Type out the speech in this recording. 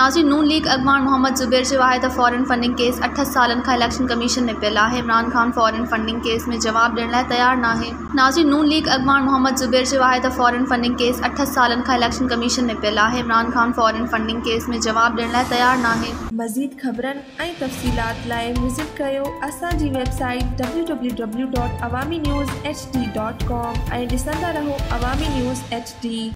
नाज़रीन, नून लीग अगवान मोहम्मद ज़ुबैर जे वाहिद फॉरेन फंडिंग केस 8 सालन खां इलेक्शन कमीशन में पियल आहे। Imran Khan foreign funding case में जवाब ॾियण लाइ तैयार नाहे। नाज़रीन, नून लीग अगवान मोहम्मद ज़ुबैर जे वाहिद फॉरेन फंडिंग केस 8 सालन खां इलेक्शन कमीशन में पियल आहे। Imran Khan foreign funding case में जवाब ॾियण लाइ तैयार नाहे। मज़ीद ख़बरनि ऐं तफ़सीलात लाइ विज़िट कयो असांजी वेबसाइट www.awamiNewsHD.com ऐं ॾिसंदा रहो अवामी न्यूज़ HD।